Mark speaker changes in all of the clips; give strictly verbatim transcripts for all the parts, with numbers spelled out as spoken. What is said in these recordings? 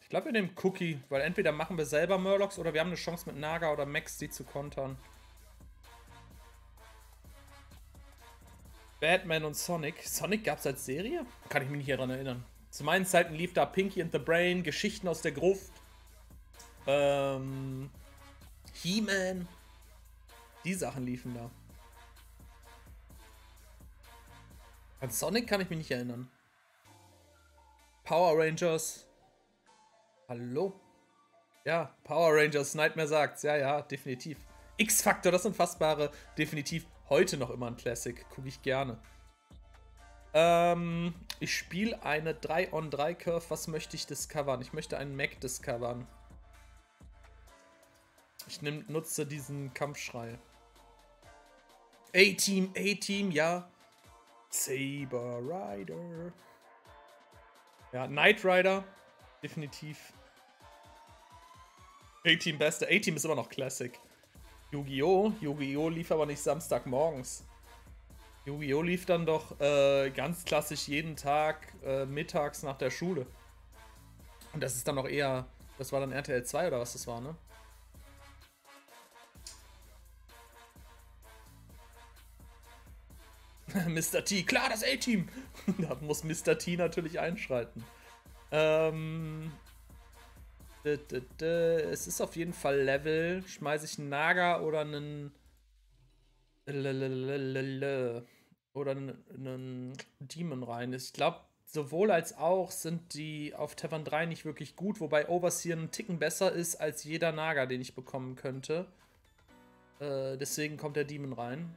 Speaker 1: Ich glaube, wir nehmen Cookie, weil entweder machen wir selber Murlocs oder wir haben eine Chance mit Naga oder Max, die zu kontern. Batman und Sonic. Sonic gab es als Serie? Kann ich mich nicht daran erinnern. Zu meinen Zeiten lief da Pinky and the Brain, Geschichten aus der Gruft. Ähm. He-Man. Die Sachen liefen da. An Sonic kann ich mich nicht erinnern. Power Rangers. Hallo? Ja, Power Rangers, Nightmare sagt's. Ja, ja, definitiv. X-Factor, das Unfassbare. Definitiv heute noch immer ein Classic. Gucke ich gerne. Ähm, ich spiele eine drei on drei Curve. Was möchte ich discovern? Ich möchte einen Mac discovern. Ich nehm, nutze diesen Kampfschrei. A-Team, A-Team, ja. Saber Rider. Ja, Knight Rider. Definitiv. A-Team beste. A-Team ist immer noch Classic. Yu-Gi-Oh! Yu-Gi-Oh! Lief aber nicht Samstagmorgens. Yu-Gi-Oh! Lief dann doch äh, ganz klassisch jeden Tag äh, mittags nach der Schule. Und das ist dann noch eher. Das war dann R T L zwei oder was das war, ne? Mister T, klar, das A-Team! Da muss Mister T natürlich einschreiten. Ähm. Es ist auf jeden Fall Level. Schmeiße ich einen Naga oder einen. Oder einen Demon rein. Ich glaube, sowohl als auch sind die auf Tavern drei nicht wirklich gut, wobei Overseer einen Ticken besser ist als jeder Naga, den ich bekommen könnte. Äh, deswegen kommt der Demon rein.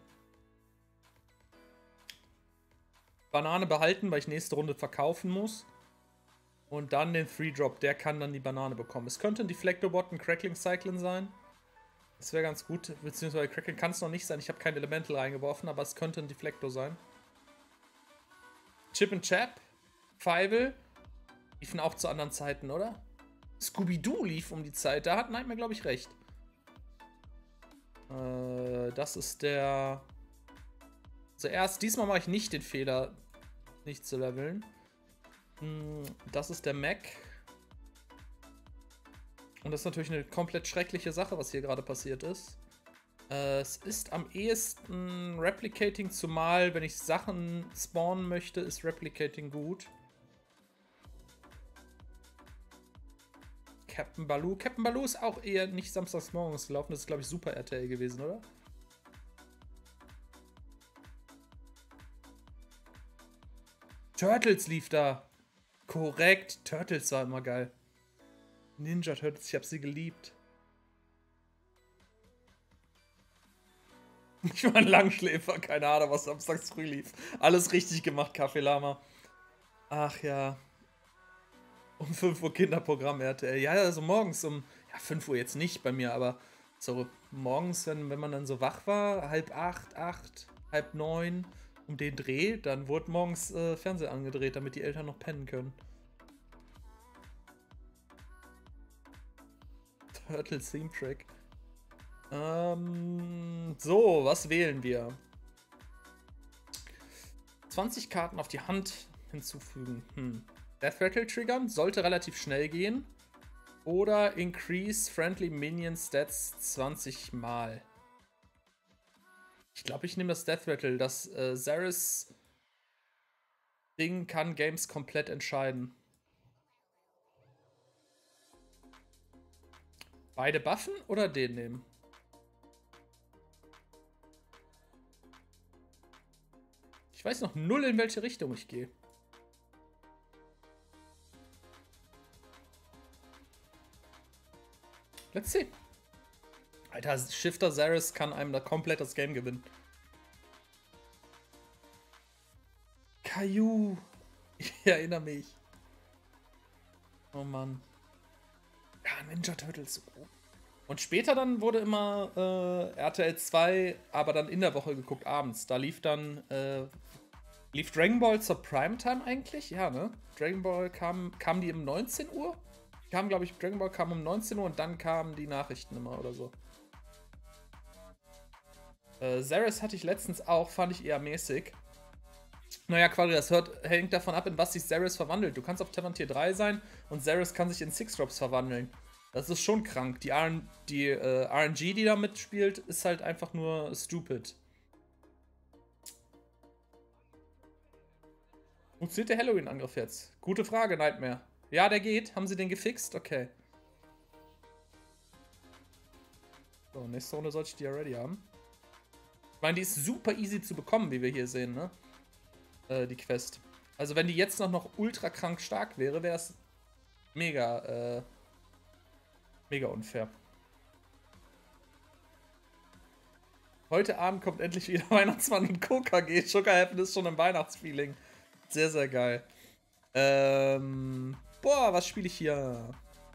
Speaker 1: Banane behalten, weil ich nächste Runde verkaufen muss. Und dann den Free-Drop, der kann dann die Banane bekommen. Es könnte ein Deflector-Bot, ein Crackling-Cyclin sein. Das wäre ganz gut, beziehungsweise Crackling kann es noch nicht sein. Ich habe kein Elemental reingeworfen, aber es könnte ein Deflector sein. Chip and Chap, Fievel, liefen auch zu anderen Zeiten, oder? Scooby-Doo lief um die Zeit, da hat Nightmare, glaube ich, recht. Äh, das ist der... Zuerst, diesmal mache ich nicht den Fehler, nicht zu leveln. Das ist der Mac. Und das ist natürlich eine komplett schreckliche Sache, was hier gerade passiert ist. Äh, es ist am ehesten Replicating, zumal, wenn ich Sachen spawnen möchte, ist Replicating gut. Captain Baloo. Captain Baloo ist auch eher nicht samstags morgens gelaufen. Das ist, glaube ich, Super R T L gewesen, oder? Turtles lief da. Korrekt. Turtles war immer geil. Ninja Turtles, ich hab sie geliebt. Ich war ein Langschläfer, keine Ahnung, was samstags früh lief. Alles richtig gemacht, Kaffee Lama. Ach ja. Um fünf Uhr Kinderprogramm R T L. Ja, also morgens um, ja, fünf Uhr jetzt nicht bei mir, aber so morgens, wenn, wenn man dann so wach war, halb acht, acht, halb neun, um den Dreh, dann wurde morgens äh, Fernseher angedreht, damit die Eltern noch pennen können. Turtles Theme Track. Ähm, so, was wählen wir? zwanzig Karten auf die Hand hinzufügen. Hm. Death Rattle triggern, sollte relativ schnell gehen. Oder Increase Friendly Minion Stats zwanzig Mal. Ich glaube, ich nehme das Death Rattle. Das äh, Zaris Ding kann Games komplett entscheiden. Beide buffen oder den nehmen? Ich weiß noch null, in welche Richtung ich gehe. Let's see. Alter, Shifter Zaris kann einem da komplett das Game gewinnen. Caillou. Ich erinnere mich. Oh Mann. Ja, Ninja Turtles. Und später dann wurde immer äh, R T L zwei, aber dann in der Woche geguckt, abends. Da lief dann, äh, lief Dragon Ball zur Primetime eigentlich? Ja, ne? Dragon Ball kam, kam die um neunzehn Uhr? Kam, glaube ich, Dragon Ball kam um neunzehn Uhr und dann kamen die Nachrichten immer oder so. Äh, Zaris hatte ich letztens auch, fand ich eher mäßig. Naja, Quadri, das hört, hängt davon ab, in was sich Zerus verwandelt. Du kannst auf Tavern Tier drei sein und Zerus kann sich in Six Drops verwandeln. Das ist schon krank. Die, R die äh, R N G, die da mitspielt, ist halt einfach nur stupid. Funktioniert der Halloween-Angriff jetzt? Gute Frage, Nightmare. Ja, der geht. Haben sie den gefixt? Okay. So, nächste Runde sollte ich die ja ready haben. Ich meine, die ist super easy zu bekommen, wie wir hier sehen, ne? Äh, die Quest. Also wenn die jetzt noch, noch ultra krank stark wäre, wäre es mega, äh, mega unfair. Heute Abend kommt endlich wieder Weihnachtsmann und Co. K G. Sugar Heaven ist schon im Weihnachtsfeeling. Sehr, sehr geil. Ähm, boah, was spiele ich hier?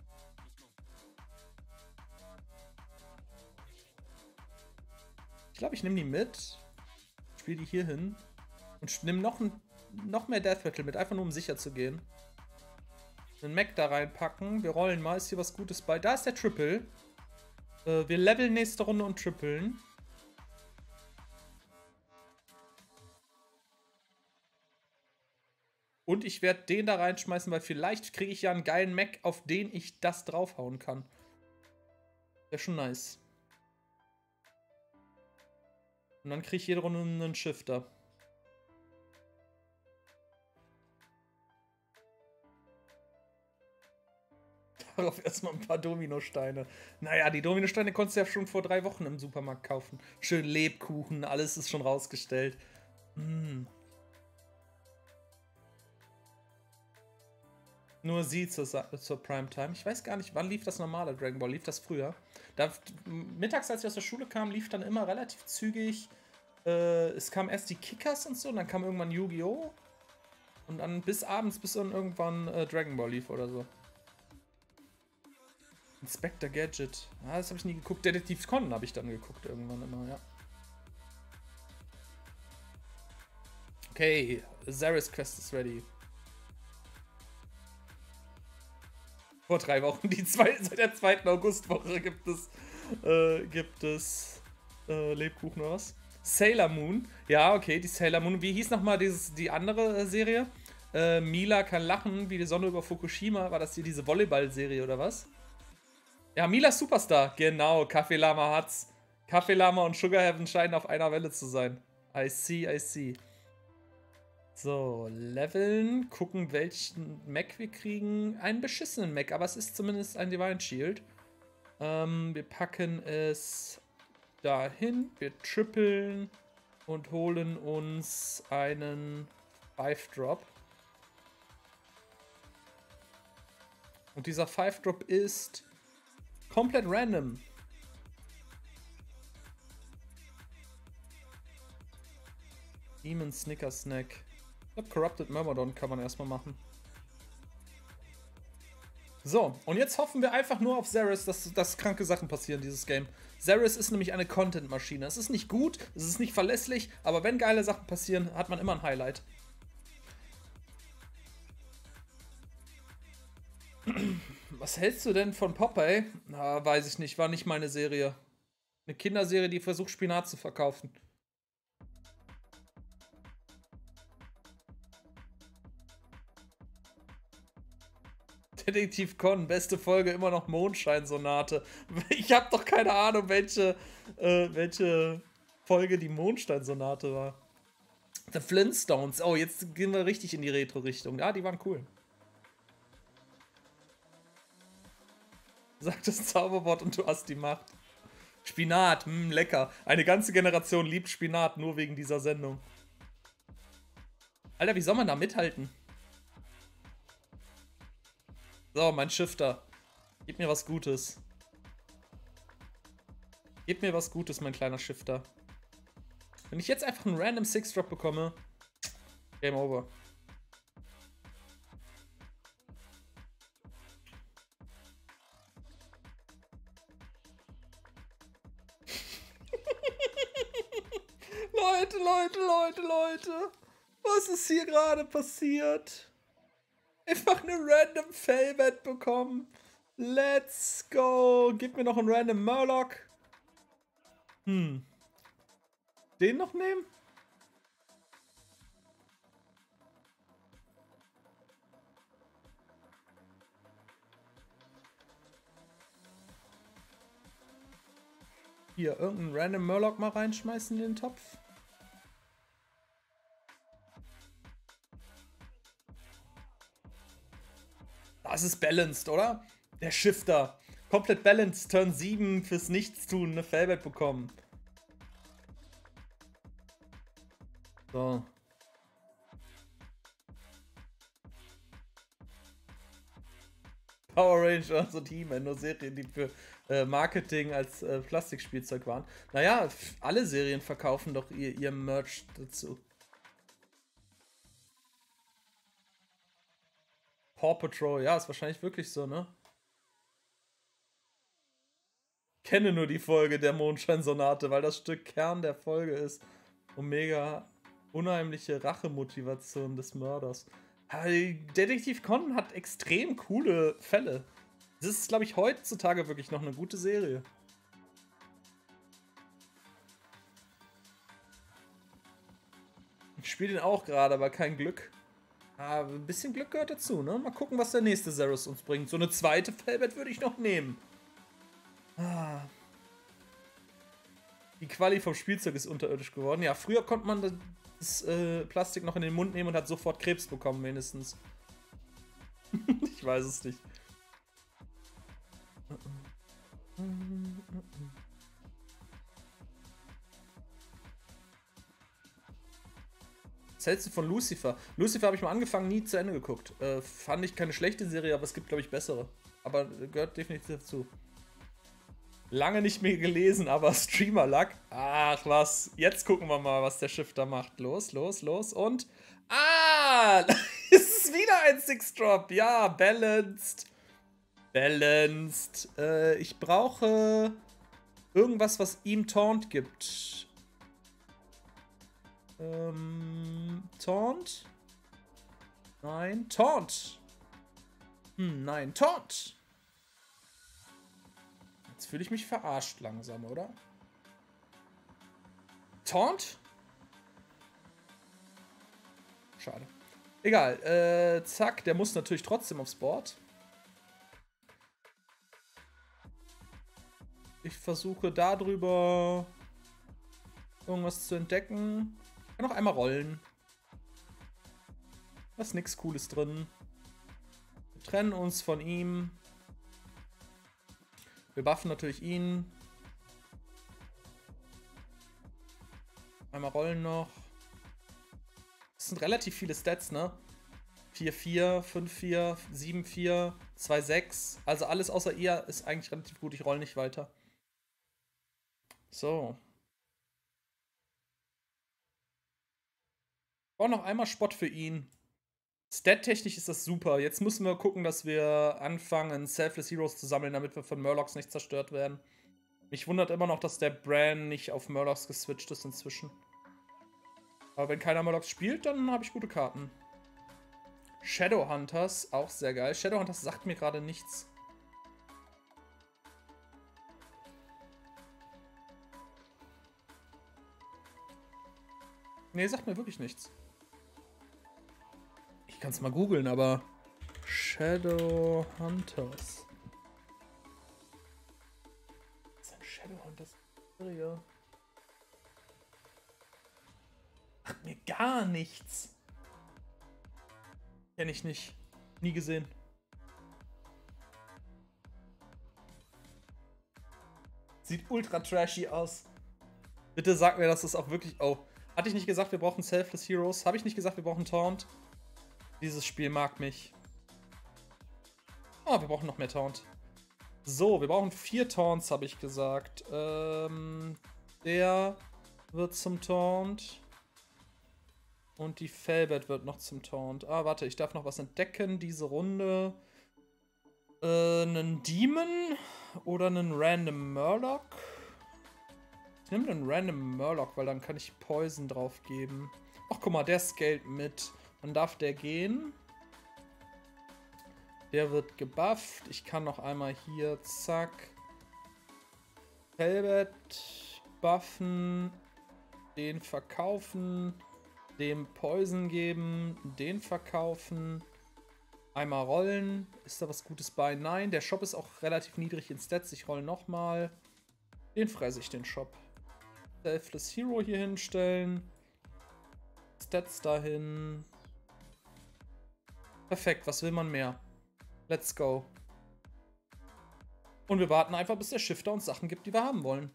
Speaker 1: Ich glaube, ich nehme die mit. Spiele die hier hin. Und nehme noch, noch mehr Death Rattle mit, einfach nur um sicher zu gehen. Den Mac da reinpacken. Wir rollen mal. Ist hier was Gutes bei? Da ist der Triple. Äh, wir leveln nächste Runde und trippeln. Und ich werde den da reinschmeißen, weil vielleicht kriege ich ja einen geilen Mac, auf den ich das draufhauen kann. Wäre schon nice. Und dann kriege ich jede Runde einen Shifter. Darauf erstmal ein paar Dominosteine. Naja, die Dominosteine konntest du ja schon vor drei Wochen im Supermarkt kaufen. Schön Lebkuchen, alles ist schon rausgestellt. Mm. Nur sie zur, zur Primetime. Ich weiß gar nicht, wann lief das normale Dragon Ball? Lief das früher? Da, mittags, als ich aus der Schule kam, lief dann immer relativ zügig. Äh, es kam erst die Kickers und so, und dann kam irgendwann Yu-Gi-Oh! Und dann bis abends, bis dann irgendwann äh, Dragon Ball lief oder so. Inspector Gadget. Ah, das habe ich nie geguckt. Detektiv Conan habe ich dann geguckt irgendwann immer, ja. Okay, Zerus Quest ist ready. Vor drei Wochen, die zwei, seit der zweiten Augustwoche gibt es, äh, gibt es äh, Lebkuchen oder was? Sailor Moon. Ja, okay, die Sailor Moon. Wie hieß nochmal die andere äh, Serie? Äh, Mila kann lachen, wie die Sonne über Fukushima. War das hier diese Volleyball-Serie oder was? Ja, Mila Superstar. Genau, Kaffee Lama hat's. Kaffee Lama und Sugar Heaven scheinen auf einer Welle zu sein. I see, I see. So, leveln, gucken, welchen Mac wir kriegen. Einen beschissenen Mac, aber es ist zumindest ein Divine Shield. Ähm, wir packen es dahin, wir trippeln und holen uns einen Five Drop. Und dieser Five Drop ist komplett random. Demon Snicker Snack. Ich glaube, Corrupted Myrmidon kann man erstmal machen. So, und jetzt hoffen wir einfach nur auf Zerus, dass, dass kranke Sachen passieren, dieses Game. Zerus ist nämlich eine Content-Maschine. Es ist nicht gut, es ist nicht verlässlich, aber wenn geile Sachen passieren, hat man immer ein Highlight. Was hältst du denn von Popeye? Na, weiß ich nicht, war nicht meine Serie. Eine Kinderserie, die versucht, Spinat zu verkaufen. Detektiv Con, beste Folge, immer noch Mondschein-Sonate. Ich habe doch keine Ahnung, welche, äh, welche Folge die Mondschein-Sonate war. The Flintstones. Oh, jetzt gehen wir richtig in die Retro-Richtung. Ja, die waren cool. Sagt das Zauberwort und du hast die Macht. Spinat, mh, lecker. Eine ganze Generation liebt Spinat, nur wegen dieser Sendung. Alter, wie soll man da mithalten? So, mein Shifter. Gib mir was Gutes. Gib mir was Gutes, mein kleiner Shifter. Wenn ich jetzt einfach einen random Six-Drop bekomme, Game over. Leute, Leute, Leute, Leute. Was ist hier gerade passiert? Einfach eine random Failbet bekommen. Let's go. Gib mir noch einen random Murloc. Hm. Den noch nehmen? Hier, irgendeinen random Murloc mal reinschmeißen in den Topf. Das ist balanced, oder? Der Shifter. Komplett balanced. Turn sieben fürs Nichtstun eine Felbert bekommen. So. Power Ranger, also Team, nur Serien, die für äh, Marketing als äh, Plastikspielzeug waren. Naja, alle Serien verkaufen doch ihr, ihr Merch dazu. Paw Patrol, ja, ist wahrscheinlich wirklich so, ne? Kenne nur die Folge der Mondscheinsonate, weil das Stück Kern der Folge ist. Omega, unheimliche Rachemotivation des Mörders. Detektiv Conan hat extrem coole Fälle. Das ist, glaube ich, heutzutage wirklich noch eine gute Serie. Ich spiele den auch gerade, aber kein Glück. Aber ein bisschen Glück gehört dazu, ne? Mal gucken, was der nächste Zerus uns bringt. So eine zweite Felbert würde ich noch nehmen. Ah. Die Quali vom Spielzeug ist unterirdisch geworden. Ja, früher konnte man das, das äh, Plastik noch in den Mund nehmen und hat sofort Krebs bekommen, mindestens. Ich weiß es nicht. Was hältst du von Lucifer? Lucifer habe ich mal angefangen, nie zu Ende geguckt. Äh, fand ich keine schlechte Serie, aber es gibt, glaube ich, bessere. Aber gehört definitiv dazu. Lange nicht mehr gelesen, aber Streamer-Luck. Ach was, jetzt gucken wir mal, was der Shifter macht. Los, los, los und... Ah! Es ist wieder ein Six-Drop. Ja, balanced. Balanced. Äh, ich brauche irgendwas, was ihm Taunt gibt. Ähm, Taunt? Nein, Taunt. Hm, nein, Taunt. Jetzt fühle ich mich verarscht langsam, oder? Taunt? Schade. Egal. Äh, zack, der muss natürlich trotzdem aufs Board. Ich versuche darüber irgendwas zu entdecken. Ich kann noch einmal rollen. Da ist nichts Cooles drin. Wir trennen uns von ihm. Wir buffen natürlich ihn. Einmal rollen noch. Das sind relativ viele Stats, ne? vier vier, fünf vier, sieben vier, zwei sechs. Also alles außer ihr ist eigentlich relativ gut. Ich roll nicht weiter. So. Ich brauche noch einmal Spott für ihn. Stat-technisch ist das super. Jetzt müssen wir gucken, dass wir anfangen, Selfless Heroes zu sammeln, damit wir von Murlocs nicht zerstört werden. Mich wundert immer noch, dass der Bran nicht auf Murlocs geswitcht ist inzwischen. Aber wenn keiner Murlocs spielt, dann habe ich gute Karten. Shadowhunters, auch sehr geil. Shadowhunters sagt mir gerade nichts. Nee, sagt mir wirklich nichts. Ich kann es mal googeln, aber Shadowhunters. Was ist ein Shadowhunters? Sagt mir gar nichts. Kenn ich nicht. Nie gesehen. Sieht ultra trashy aus. Bitte sag mir, dass das auch wirklich... Oh, hatte ich nicht gesagt, wir brauchen Selfless Heroes? Habe ich nicht gesagt, wir brauchen Taunt? Dieses Spiel mag mich. Oh, wir brauchen noch mehr Taunt. So, wir brauchen vier Taunts, habe ich gesagt. Ähm, der wird zum Taunt. Und die Felbert wird noch zum Taunt. Ah, warte, ich darf noch was entdecken. Diese Runde. Äh, einen Demon oder einen Random Murloc. Ich nehme einen Random Murloc, weil dann kann ich Poison drauf geben. Ach, guck mal, der scaled mit. Dann darf der gehen. Der wird gebufft. Ich kann noch einmal hier, zack. Felbert buffen. Den verkaufen. Dem Poison geben. Den verkaufen. Einmal rollen. Ist da was Gutes bei? Nein, der Shop ist auch relativ niedrig in Stats. Ich roll nochmal. Den fresse ich, den Shop. Selfless Hero hier hinstellen. Stats dahin. Perfekt, was will man mehr? Let's go. Und wir warten einfach, bis der Shifter uns Sachen gibt, die wir haben wollen.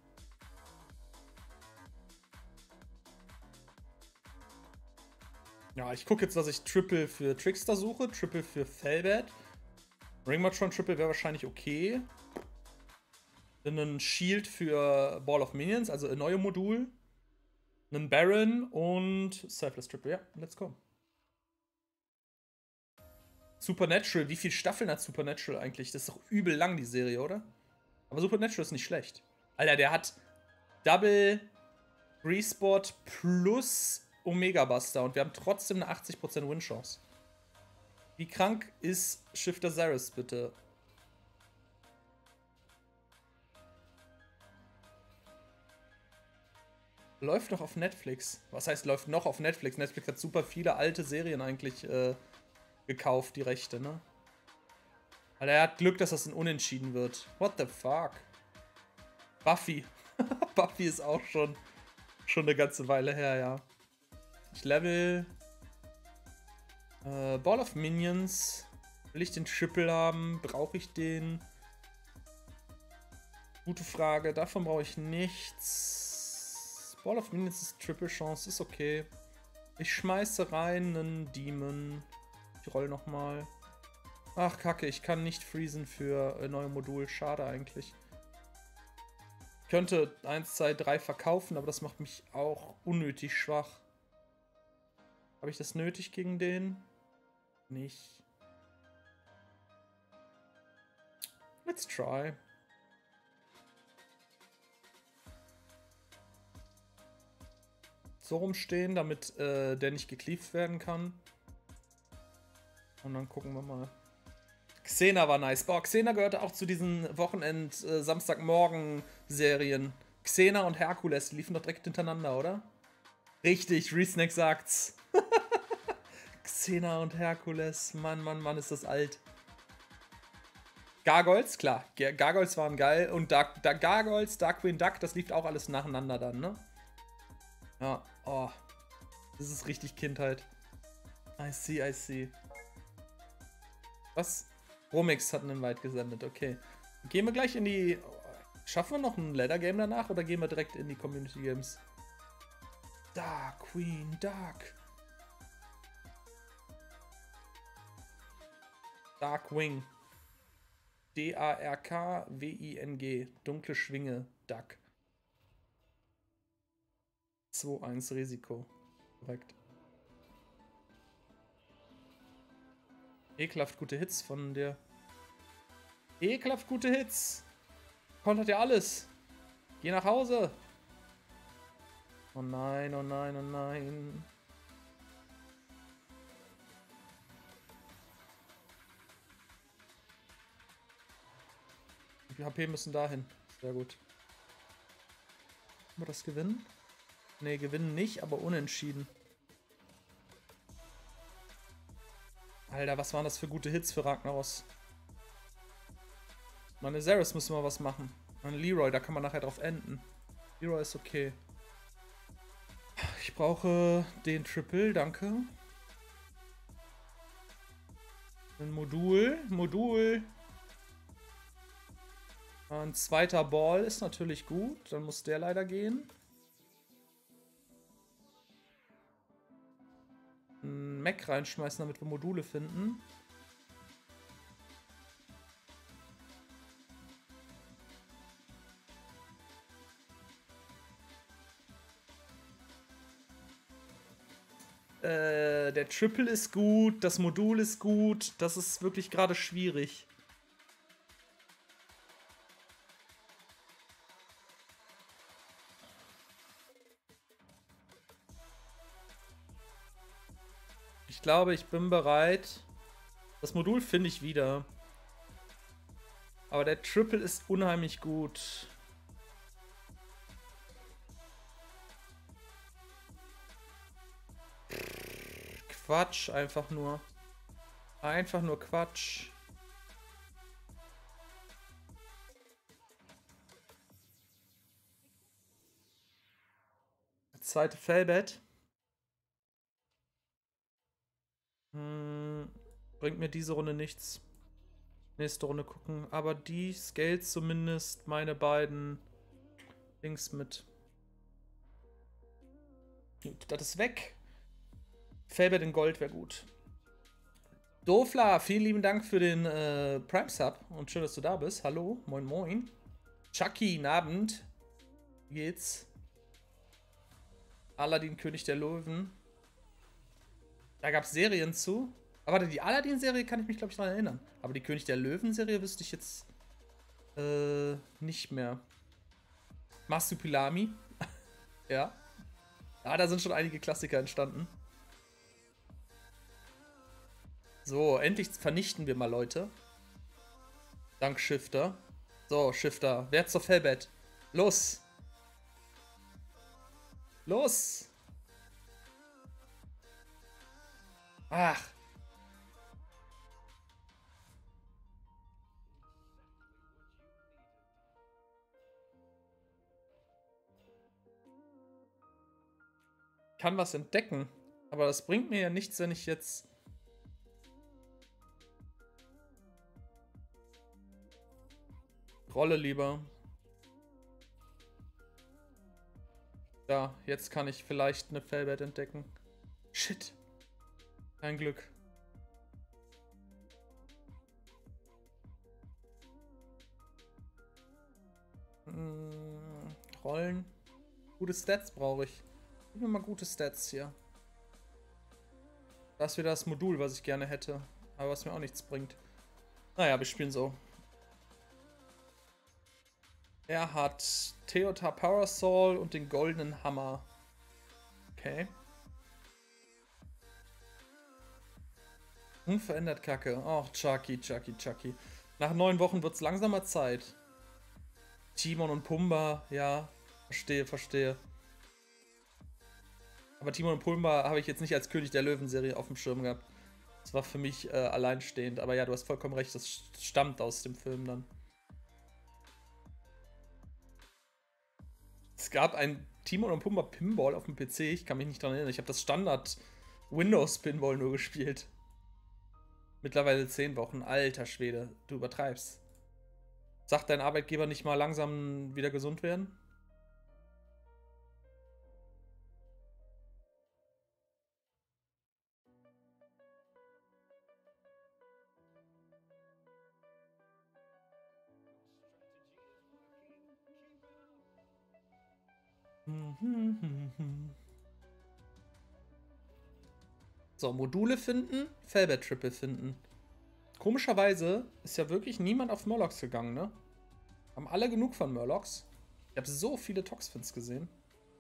Speaker 1: Ja, ich gucke jetzt, dass ich Triple für Trickster suche, Triple für Felbat. Ringmatron Triple wäre wahrscheinlich okay. Dann ein Shield für Ball of Minions, also ein neues Modul. Einen Baron und Selfless Triple. Ja, let's go. Supernatural, wie viele Staffeln hat Supernatural eigentlich? Das ist doch übel lang, die Serie, oder? Aber Supernatural ist nicht schlecht. Alter, der hat Double Respot plus Omega Buster und wir haben trotzdem eine achtzig Prozent Win-Chance. Wie krank ist Shifter Zaris, bitte? Läuft noch auf Netflix. Was heißt, läuft noch auf Netflix? Netflix hat super viele alte Serien eigentlich äh, gekauft, die Rechte, ne? Alter, er hat Glück, dass das ein Unentschieden wird. What the fuck? Buffy. Buffy ist auch schon, schon eine ganze Weile her, ja. Ich level äh, Ball of Minions. Will ich den Triple haben? Brauche ich den? Gute Frage. Davon brauche ich nichts. Ball of Minions ist Triple Chance. Ist okay. Ich schmeiße rein einen Demon. Ich roll nochmal. Ach, kacke. Ich kann nicht freezen für ein neues Modul. Schade eigentlich. Ich könnte eins, zwei, drei verkaufen, aber das macht mich auch unnötig schwach. Habe ich das nötig gegen den? Nicht. Let's try. So rumstehen, damit äh, der nicht gecleaved werden kann. Und dann gucken wir mal. Xena war nice. Boah, Xena gehörte auch zu diesen Wochenend-, äh, Samstagmorgen-Serien. Xena und Herkules, die liefen doch direkt hintereinander, oder? Richtig, Resnack sagt's. Xena und Herkules. Mann, Mann, Mann, ist das alt. Gargoyles, klar. Gargoyles waren geil. Und Dark, Dark Gargoyles, Dark Queen Duck, das lief auch alles nacheinander dann, ne? Ja, oh. Das ist richtig Kindheit. I see, I see. Was? Romix hat einen Invite gesendet, okay. Gehen wir gleich in die... Schaffen wir noch ein Ladder-Game danach oder gehen wir direkt in die Community Games? Dark Queen Duck. Darkwing. D A R K W I N G. Dunkle Schwinge. Duck. zwei eins Risiko. Korrekt. Ekelhaft gute Hits von der. Ekelhaft gute Hits. Kontert ja alles. Geh nach Hause. Oh nein, oh nein, oh nein. Wie viel H P müssen dahin? Sehr gut. Können wir das gewinnen? Ne, gewinnen nicht, aber unentschieden. Alter, was waren das für gute Hits für Ragnaros? Meine Zaris müssen wir was machen. Meine Leroy, da kann man nachher drauf enden. Leroy ist okay. Ich brauche den Triple, danke. Ein Modul. Modul. Ein zweiter Ball ist natürlich gut. Dann muss der leider gehen. Ein Mech reinschmeißen, damit wir Module finden. Äh, der Triple ist gut, das Modul ist gut. Das ist wirklich gerade schwierig. Ich glaube, ich bin bereit. Das Modul finde ich wieder. Aber der Triple ist unheimlich gut. Quatsch, einfach nur. Einfach nur Quatsch. zweite Fellbett. Hm, bringt mir diese Runde nichts. Nächste Runde gucken. Aber die scaled zumindest meine beiden Dings mit. Gut, das ist weg. Fellbett in Gold wäre gut. Dofla, vielen lieben Dank für den äh, Prime Sub und schön, dass du da bist. Hallo, moin moin. Chucky, guten Abend. Wie geht's? Aladdin, König der Löwen. Da gab es Serien zu. Aber warte, die Aladdin-Serie kann ich mich, glaube ich, daran erinnern. Aber die König der Löwen-Serie wüsste ich jetzt äh, nicht mehr. Marsupilami. Ja. Ja, da sind schon einige Klassiker entstanden. So, endlich vernichten wir mal Leute. Dank Shifter. So, Shifter. Wer zur Fellbett? Los! Los! Ach. Ich kann was entdecken. Aber das bringt mir ja nichts, wenn ich jetzt... Rolle lieber. Ja, jetzt kann ich vielleicht eine Fellbett entdecken. Shit. Kein Glück. Hm, Rollen. Gute Stats brauche ich. Gib mir mal gute Stats hier. Das ist wieder das Modul, was ich gerne hätte. Aber was mir auch nichts bringt. Naja, wir spielen so. Er hat Theotar Parasol und den goldenen Hammer. Okay. Unverändert Kacke. Och, Chucky, Chucky, Chucky. Nach neun Wochen wird es langsamer Zeit. Timon und Pumba, ja. Verstehe, verstehe. Aber Timon und Pumba habe ich jetzt nicht als König der Löwen-Serie auf dem Schirm gehabt. Das war für mich äh, alleinstehend. Aber ja, du hast vollkommen recht, das stammt aus dem Film dann. Es gab ein Timon und Pumba Pinball auf dem P C. Ich kann mich nicht daran erinnern. Ich habe das Standard Windows Pinball nur gespielt. Mittlerweile zehn Wochen. Alter Schwede, du übertreibst. Sagt dein Arbeitgeber nicht mal langsam wieder gesund werden? So, Module finden, Fellbett Triple finden. Komischerweise ist ja wirklich niemand auf Murlocs gegangen, ne? Haben alle genug von Murlocs. Ich habe so viele Toxfins gesehen.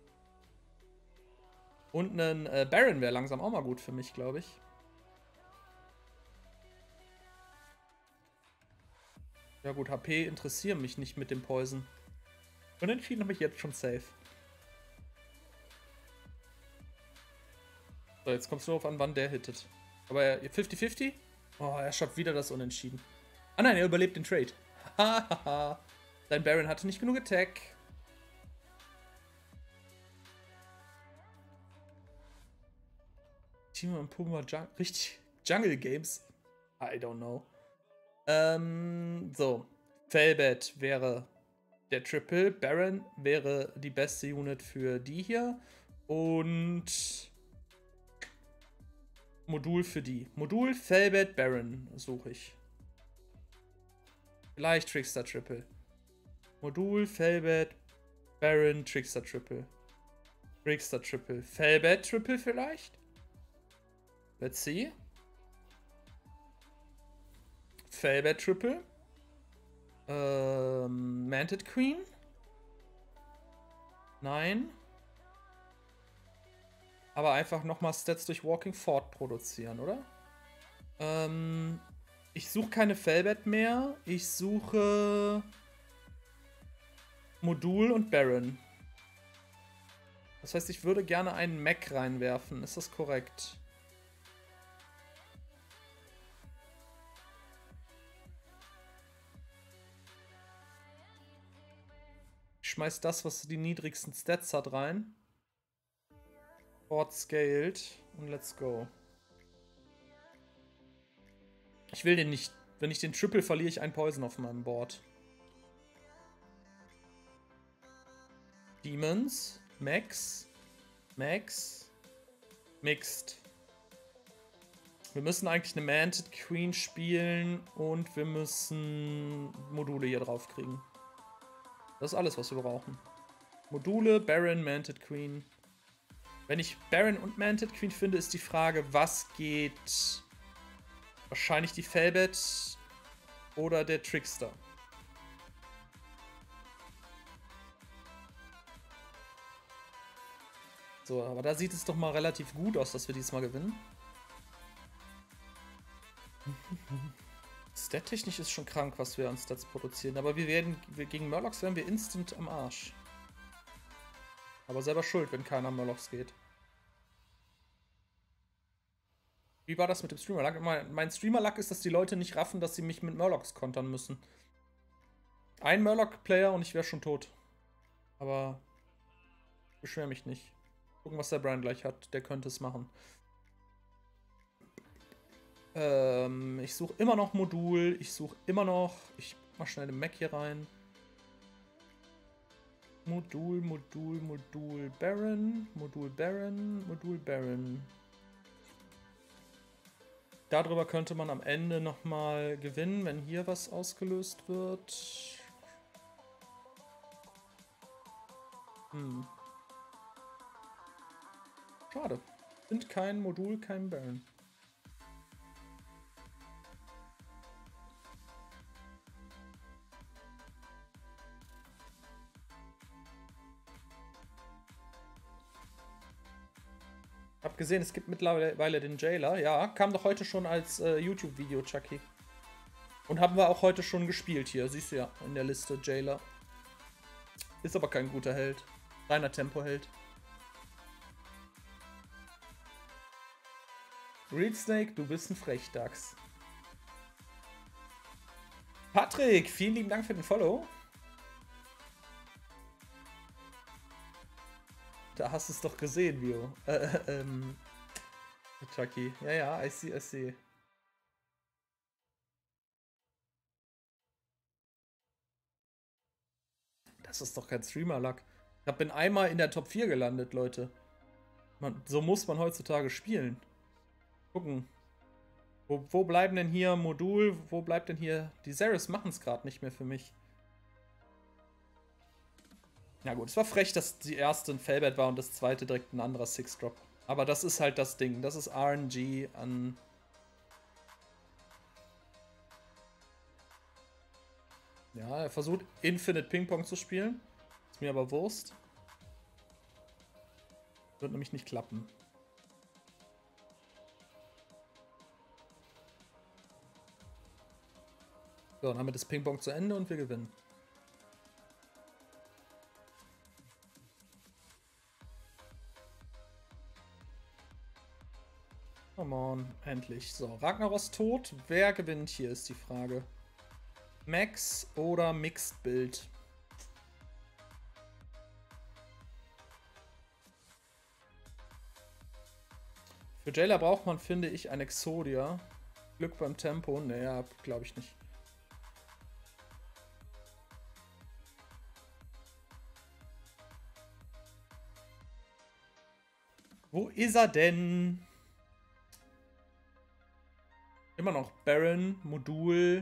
Speaker 1: Und einen äh, Baron wäre langsam auch mal gut für mich, glaube ich. Ja gut, H P interessieren mich nicht mit dem Poison. Und entschieden habe ich jetzt schon safe. So, jetzt kommt es nur auf an, wann der hittet. Aber fünfzig fünfzig? Oh, er schafft wieder das Unentschieden. Ah nein, er überlebt den Trade. Hahaha. Dein Baron hatte nicht genug Attack. Timon und Pumba, Jung richtig Jungle Games. I don't know. Ähm, so. Fellbett wäre der Triple. Baron wäre die beste Unit für die hier. Und Modul für die. Modul, Fellbett, Baron suche ich. Vielleicht Trickster Triple. Modul, Fellbett, Baron, Trickster Triple. Trickster Triple. Fellbett Triple vielleicht? Let's see. Fellbett Triple. Ähm, Manted Queen? Nein. Aber einfach nochmal Stats durch Walking Fort produzieren, oder? Ähm, ich suche keine Fellbett mehr. Ich suche Modul und Baron. Das heißt, ich würde gerne einen Mech reinwerfen. Ist das korrekt? Ich schmeiß das, was die niedrigsten Stats hat, rein. Board scaled und let's go. Ich will den nicht. Wenn ich den Triple verliere, ich einen Poison auf meinem Board. Demons, Max, Max, Mixed. Wir müssen eigentlich eine Manted Queen spielen und wir müssen Module hier drauf kriegen. Das ist alles, was wir brauchen. Module, Baron, Manted Queen. Wenn ich Baron und Manted Queen finde, ist die Frage, was geht... Wahrscheinlich die Felbet oder der Trickster. So, aber da sieht es doch mal relativ gut aus, dass wir diesmal gewinnen. Stat-technisch ist schon krank, was wir an Stats produzieren. Aber wir werden wir, gegen Murlocs werden wir instant am Arsch. Aber selber schuld, wenn keiner Murlocs geht. Wie war das mit dem Streamer-Luck? Mein, mein Streamer-Luck ist, dass die Leute nicht raffen, dass sie mich mit Murlocs kontern müssen. Ein Murloc-Player und ich wäre schon tot. Aber ich beschwere mich nicht. Gucken, was der Brian gleich hat. Der könnte es machen. Ähm, ich suche immer noch Modul. Ich suche immer noch... Ich mach schnell den Mac hier rein. Modul, Modul, Modul, Baron. Modul, Baron, Modul, Baron. Darüber könnte man am Ende nochmal gewinnen, wenn hier was ausgelöst wird. Hm. Schade. Sind kein Modul, kein Baron. Hab gesehen, es gibt mittlerweile den Jailer. Ja, kam doch heute schon als äh, YouTube-Video, Chucky. Und haben wir auch heute schon gespielt hier. Siehst du ja in der Liste, Jailer. Ist aber kein guter Held. Reiner Tempo-Held. Reed Snake, du bist ein Frechdachs. Patrick, vielen lieben Dank für den Follow. Da hast du es doch gesehen, Vio. Äh, äh, ähm. Chucky. Ja, ja, I see, I see. Das ist doch kein Streamer-Luck. Ich bin einmal in der Top vier gelandet, Leute. Man, so muss man heutzutage spielen. Gucken. Wo, wo bleiben denn hier Modul? Wo bleibt denn hier... Die Zerys machen es gerade nicht mehr für mich. Ja gut, es war frech, dass die erste ein Felbert war und das zweite direkt ein anderer Six-Drop. Aber das ist halt das Ding. Das ist R N G an... Ja, er versucht Infinite Ping-Pong zu spielen. Ist mir aber Wurst. Wird nämlich nicht klappen. So, dann haben wir das Ping-Pong zu Ende und wir gewinnen. Come on, endlich. So, Ragnaros tot. Wer gewinnt hier, ist die Frage. Max oder Mixed Build? Für Jailer braucht man, finde ich, ein Exodia. Glück beim Tempo? Naja, glaube ich nicht. Wo ist er denn? Immer noch Baron, Modul.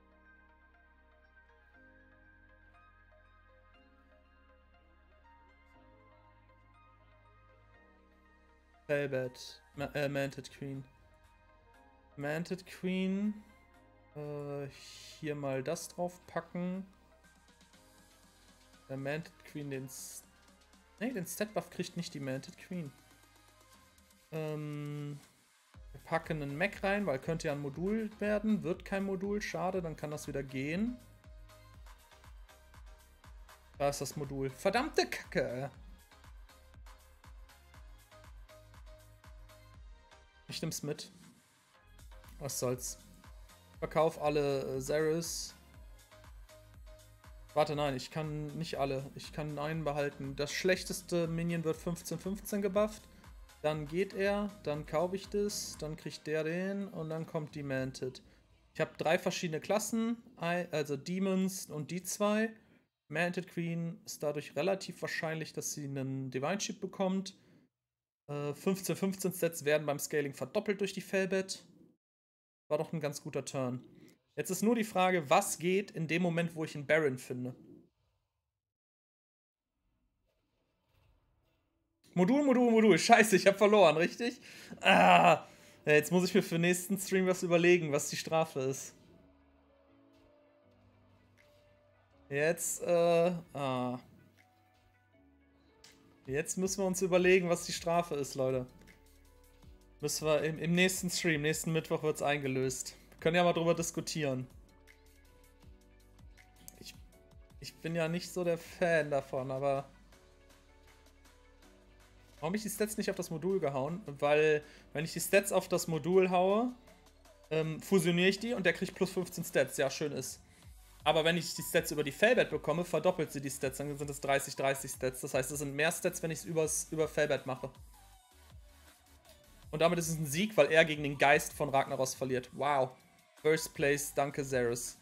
Speaker 1: Felbet. Ma äh, Manted Queen. Manted Queen. Äh, hier mal das drauf packen. Der Manted Queen den... Ne, den Stat-Buff kriegt nicht die Manted Queen. Ähm... Wir packen einen Mac rein, weil könnte ja ein Modul werden. Wird kein Modul, schade, dann kann das wieder gehen. Da ist das Modul. Verdammte Kacke! Ich nehm's mit. Was soll's. Verkauf alle äh, Zerys. Warte, nein, ich kann nicht alle. Ich kann einen behalten. Das schlechteste Minion wird fünfzehn fünfzehn gebufft. Dann geht er, dann kaufe ich das, dann kriegt der den und dann kommt Demented. Ich habe drei verschiedene Klassen, also Demons und die zwei. Manted Queen ist dadurch relativ wahrscheinlich, dass sie einen Divine Chip bekommt. fünfzehn fünfzehn Stats werden beim Scaling verdoppelt durch die Fellbet. War doch ein ganz guter Turn. Jetzt ist nur die Frage, was geht in dem Moment, wo ich einen Baron finde. Modul, Modul, Modul. Scheiße, ich habe verloren, richtig? Ah, ja, jetzt muss ich mir für den nächsten Stream was überlegen, was die Strafe ist. Jetzt, äh, ah. Jetzt müssen wir uns überlegen, was die Strafe ist, Leute. Müssen wir im, im nächsten Stream, nächsten Mittwoch wird es eingelöst. Wir können ja mal drüber diskutieren. Ich, ich bin ja nicht so der Fan davon, aber... Warum habe ich die Stats nicht auf das Modul gehauen? Weil, wenn ich die Stats auf das Modul haue, ähm, fusioniere ich die und der kriegt plus fünfzehn Stats. Ja, schön ist. Aber wenn ich die Stats über die Fellbet bekomme, verdoppelt sie die Stats. Dann sind es dreißig, dreißig Stats. Das heißt, es sind mehr Stats, wenn ich es über Fellbet mache. Und damit ist es ein Sieg, weil er gegen den Geist von Ragnaros verliert. Wow. First place, danke Zerus.